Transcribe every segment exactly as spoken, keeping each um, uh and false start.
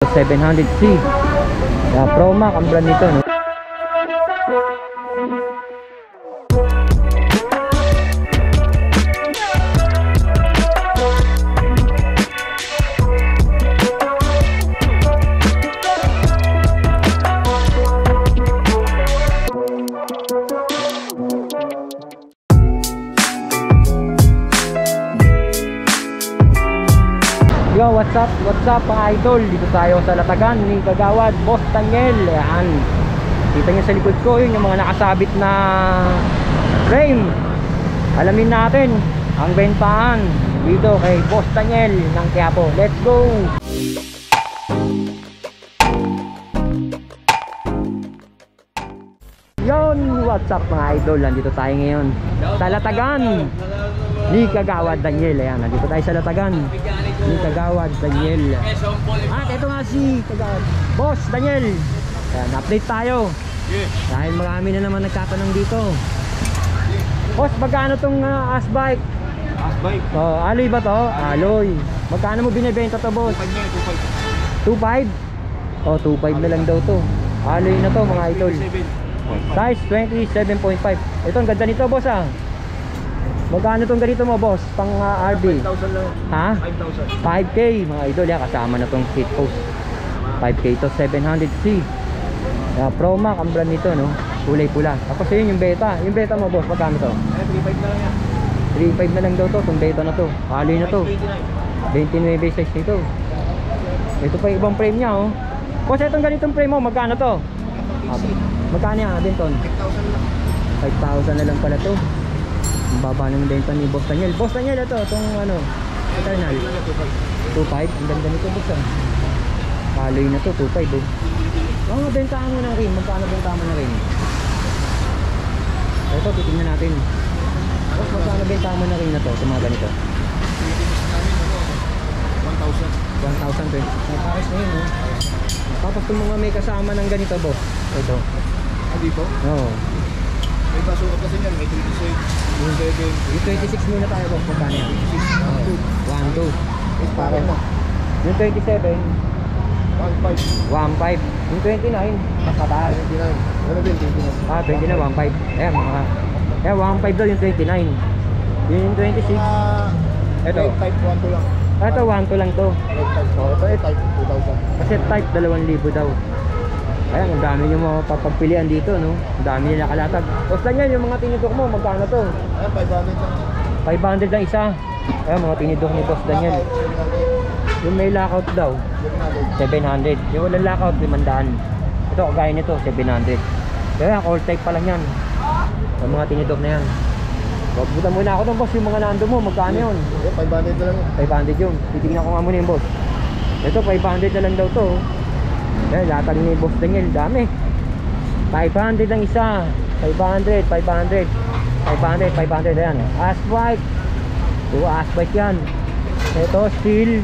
seven hundred C. Uh, Pro Max ang brand nito, no? Yo, what's up? What's up mga idol? Dito tayo sa Latagan ni Kagawad Boss Daniel. Ayan. Kita nyo sa likod ko yun, yung mga nakasabit na frame. Alamin natin ang bentahan dito kay Boss Daniel ng Quiapo. Let's go! Yon, what's up mga idol? Nandito tayo ngayon sa Latagan ni Kagawad Daniel. Ayan, nandito tayo sa Latagan ni Kagawad Daniel. At ito nga si Kagawad Boss Daniel. Ayan, update tayo dahil marami na naman nagtatanong dito. Boss, magkano tong uh, Asbike? Asbike? Oh, alloy ba to? Alloy. Magkano mo binibenta to, boss? two five? Oh, two five na lang daw to. Alloy na to mga idol. Size twenty-seven point five. Ito ang ganda nito, boss, ah. Magkano tong ganito mo, boss? Pang uh, R B? five thousand lang. Ha? five thousand. five K mga idol, yan. Kasama na tong seat post. five K to seven hundred C. uh, Pro Max ang brand nito, no? Kulay pula. Tapos yun yung beta. Yung beta mo, boss, magkano to? Eh, three five na lang yan. three five na lang daw to. Itong beta na to. Alloy na to. twenty-nine size nito. Ito pa yung ibang frame niya, oh. Boss, itong ganitong frame mo, magkano to? Magkano yan, Benton? five thousand lang. five thousand na lang pala to. Ang baba ng benta ni Boss Daniel. Boss Daniel, ito, itong ano, Eternal two five. Ang ganda nito, boss, ah. Alloy na to, two five, oh. Mga bentahan mo ng rim. Magkano bentahan mo ng rim? Ito, titignan natin. Boss, magkano bentahan mo ng rim na to? Sa mga ganito one thousand. one thousand twenty. May pares na yun, oh. Tapos itong mga may kasama ng ganito, boss. Ito. Ah, dito? Oo. May pasukat kasi yan. May twenty-six, twenty-seven. Yung twenty-six muna tayo, boss. Magkano yan? one two. one two. Is parang mo. Yung twenty-seven, one five. one five. Yung twenty-nine, mas mataas. twenty-nine. Ano din? twenty-nine. Ah, twenty-nine, one five. Ayan, mga... Ayan, one five daw yung twenty-nine. Yun yung twenty-six. Ah, Ito. type one two lang. Ah, ito, one two lang to. type. Oh, ito, ito. Type two thousand. Kasi type, dalawang libo daw. Ayan, ang dami yung mga papagpilian dito, no? Ang dami yung nakalatag. Boss Daniel, yung mga tinidok mo, magkano to? Ayan, five hundred lang. five hundred ang isa. Ayan, mga tinidok ni Boss Daniel. Yung may lockout daw, seven hundred. Yung walang lockout, limandaan. Ito, kagaya nito, seven hundred. Kaya, all type pa lang yan. Yung mga tinidok na yan. Buta muna ako doon, boss. Yung mga nando mo, magkano yun? Yeah, five hundred na lang. five hundred yun. Titignan ko nga muna yung boss. Ito, five hundred na lang daw to. Kaya, latag ni Boss Daniel, dami. five hundred ang isa. five hundred, five hundred. five hundred, five hundred. Ayan. Asbike. Ito, Asbike yan. Ito, steel.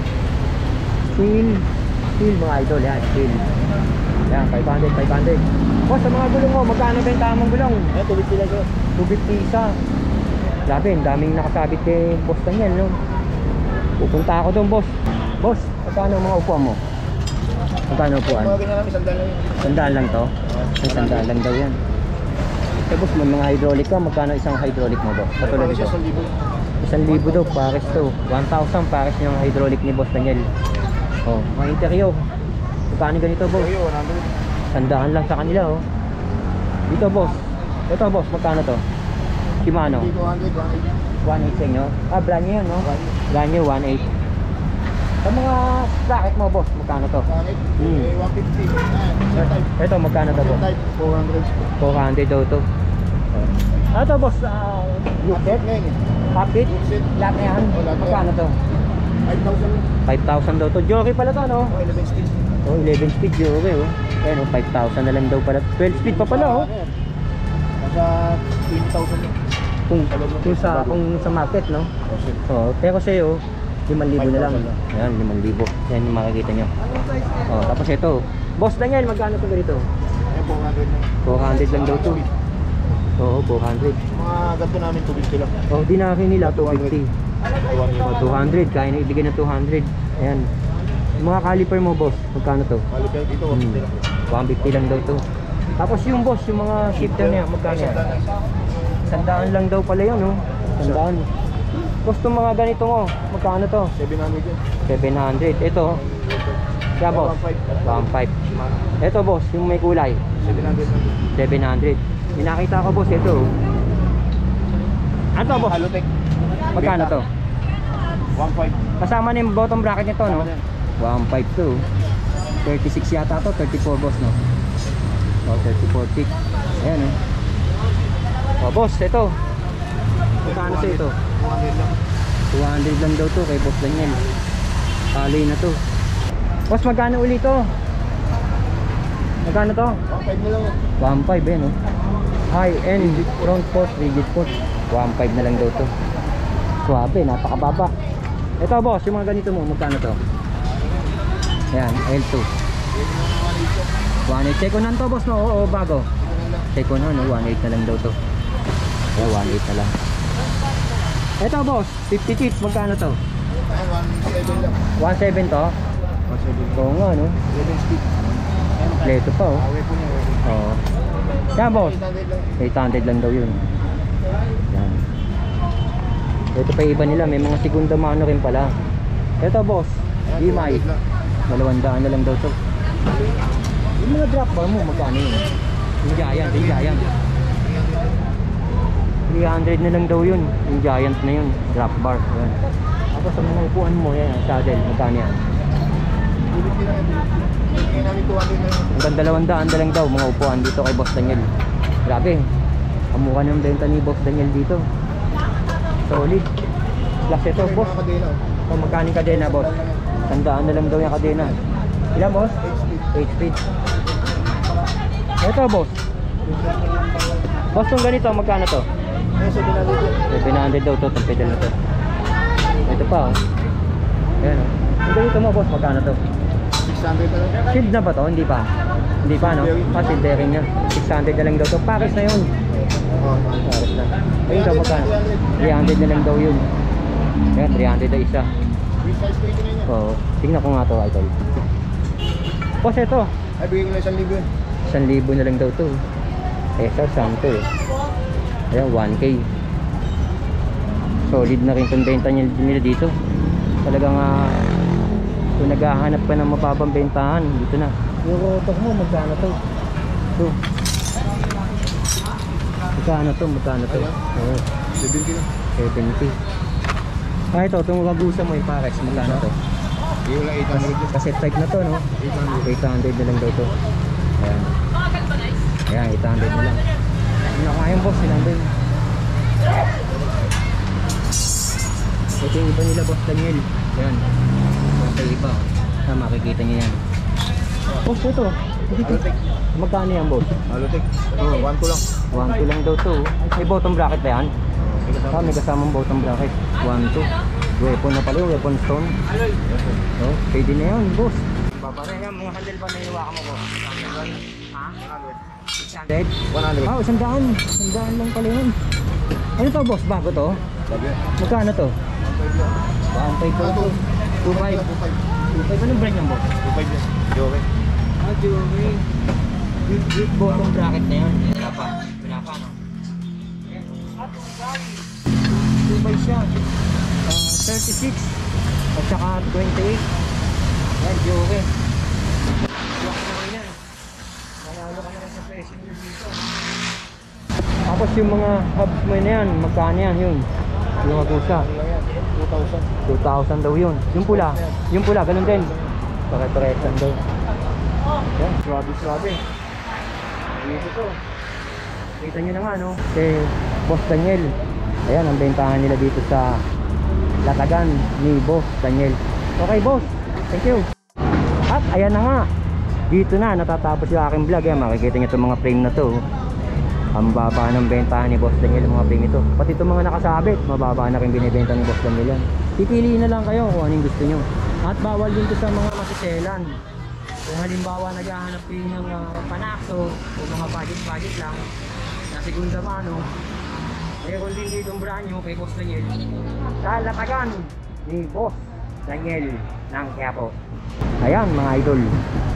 Steel. Steel, mga idol. Yan, steel. Yan, five hundred, five hundred. Boss, sa mga gulong mo, magkano ba yung tamang gulong? Ayan, two fifty lang ko. two fifty isa. Grabe, ang daming nakasabit kay Boss Daniel, no? Pupunta ako doon, boss. Boss, magkano ang mga upuan mo? Magkano upuan? Mga ganyan namin, sandal lang yun. Sandaan lang to? Ay, sandaan lang daw yan. Eh, boss, may mga hydraulic ka. Magkano isang hydraulic mo, boss? Katulad Siya ito. sa libo. Isang libo daw, pares to. one thousand pares yung hydraulic ni Boss Daniel. Oh, mga interior. Magkano ganito, boss? Ayo, one hundred. Sandaan lang sa kanila, oh. Dito, boss. Ito, boss, magkano to? Shimano. two hundred, one eighty. one eight sa inyo? Ah, brand new yan, no? Brand new, one eight. Sa mga bracket mo, boss, magkano to? one eighty. Hmm. Eh, one fifty. Ayan, sir type. Ito, magkano to, Sir boss? type, four hundred. four hundred daw to. Ah, ito, boss, ah, look set? Ngayon eh. Half feet? Look set. Lahat na yan? Oh, lahat na Magkano to? five thousand. five thousand daw to. Jockey pala to, no? Oh, eleven speed. Oh, eleven speed jockey, oh. Ayan, oh, five thousand na lang daw pala. twelve speed pa pala, oh. Nasa twenty thousand. Kung, kung sa, kung sa market, no? Oh, pero sa'yo, limang libo na lang. Ayan, limang libo. Yan yung makikita nyo. Oh, tapos ito. Boss Daniel, magkano to ganito? Ayan, four hundred lang. four hundred lang daw to. Oo, four hundred. Mga ganito namin, two fifty lang. Oh, di na akin nila, two fifty. Oh, two hundred. Kaya na ibigay na two hundred. Ayan. Yung mga caliper mo, boss, magkano to? Caliper dito, Hmm. one fifty lang. one fifty lang daw to. Tapos yung boss, yung mga shifter niya, magkano yan? Sandaan lang daw pala yun, no? Sandaan. Tapos itong mga ganito mo, magkano to? seven hundred yun. seven hundred. Ito, kaya boss? one five. one five. Ito boss, yung may kulay, seven hundred lang. seven hundred. Pinakita ko boss, ito. Ano to boss? Halotech. Magkano to? one five. Kasama na yung bottom bracket nito, no? one five to. thirty-six yata to, thirty-four boss, no? O, thirty-four feet. Ayan, no? O, boss, ito. Magkano sa ito? two hundred lang. two hundred lang daw to kay Boss Daniel. Kaloy na to. Boss, magkano ulit to? Magkano to? one five na lang yun. one five, eh, no? High-end front fork, rigid fork. one five na lang daw to. Suwabe, napakababa. Ito boss, yung mga ganito mo, magkano to? Ayan, L two. one eight. Second hand to boss, no? Oo, bago. Second hand, no? one eight na lang daw to. Ayan, one eight na lang. Ito boss, fifty feet, magkano to? Ay, one seven lang. one seven to? one seven. Oo nga, no? seven speed. Kompleto pa, oh. Away po niya. Oo. Yan boss, eight hundred lang. eight hundred lang daw yun. Yan. Ito pa iba nila, may mga segunda mano rin pala. Ito boss, E M I, dalawang daan na lang daw to. Yung mga drop bar mo, magkano yun? Yung Giant, yung Giant three hundred na lang daw yun. Yung Giant na yun, drop bar. Yan. Tapos sa mga upuan mo, yan, saddle, magkano yan? Bibigyan lang yan. Bibigyan namin two hundred na lang. Hanggang dalawang daan na lang daw mga upuan dito kay Boss Daniel. Grabe, kamukha ng benta ni Boss Daniel dito. Solid. Plus ito May boss, mga kadena, oh. kung magkano yung kadena boss? Tandaan na lang daw yung kadena. Ilan boss? eight speed. eight feet. Ito boss. Boss, yung ganito, magkano to? Ay, seven hundred yun. seven hundred daw to, itong pedal na to. Ito pa oh. Ayan oh. Yung ganito mo boss, magkano to? six hundred na lang. Shield na ba to? Hindi pa. Hindi pa no? Ah, shield bearing niya. six hundred na lang daw to. Package na yun. Oh, Package na. Ayun daw magkano? three hundred na lang daw yun. Ayan, three hundred na isa. resize ko ito na yun. Oo. Tingnan ko nga to, idol. Boss, ito. Ay, bigyan ko na isang libo yun. one thousand na lang daw to. Eh, sir, saan to eh? Ayan, one K. Solid na rin itong benta nila nila dito. Talagang uh, kung naghahanap ka ng mababang bentahan, dito na. Yung rotor mo, magkano to? Ito. Magkano to? Magkano to? Oo, seventy lang. seventy. Ah, ito, itong ragusa mo yung pares, magkano to? Bigyan ko lang eight hundred yun. Cassette type na to, no? eight hundred. eight hundred na lang daw to. Ayan. Ayan, eight hundred na lang. Hindi na kaya yung boss, ilang ba yun? Ito yung iba nila, Boss Daniel. Ayan. Ito yung iba. Ah, makikita niyo yan. Boss, ito. Dito. Halotech. Magkano yan, boss? Halotech. Oh, one two lang. one two lang daw to. May bottom bracket ba yan? May kasama. Ah, may kasamang bottom bracket. one two. Weapon na pala, weapon stone. Oh, pwede na yun, boss. Babara yan, mga handle ba na iwakan mo, boss? Ha? six hundred? one hundred. Ah, isang daan. Isang daan lang pala yun. Ano to, boss? Bago to? Sabi. Magkano to? one five lang. one five to. two five. two five. two five. Anong brand yan, boss? two five yan. Di okay. Ah, Jewelry. With, with bottom bracket na yun. Wala pa. Wala pa, no? two five siya. Uh, thirty-six. At saka twenty-eight. Yan, Jewelry. Wala ka na yan. Manalo ka na rin sa presyo dito. Tapos yung mga hubs mo na yan, magkano yan yun? Yung magusa. Ano lang yan? two thousand. two thousand daw yun. Yung pula, yung pula, ganun din. Pare-paresan daw. Yan, swabe swabe. Dito to. Kita nyo naman, no? Si Boss Daniel. Ayan, ang bentahan nila dito sa Latagan ni Boss Daniel. Okay, boss. Thank you. At ayan na nga. Dito na, natatapos yung aking vlog. Ayan, makikita nyo itong mga frame na to. Ang baba ng bentahan ni Boss Daniel yung mga frame ito. Pati itong mga nakasabit, mababa na rin binibenta ni Boss Daniel yan. Pipiliin na lang kayo kung anong gusto nyo. At bawal din to sa mga masiselan. Kung halimbawa naghahanap kayo ng uh, panakso o mga budget-budget lang na segunda mano, mayroon din dito ang brand nyo kay Boss Daniel sa Latagan ni Boss Daniel. ng Quiapo. Ayan mga idol.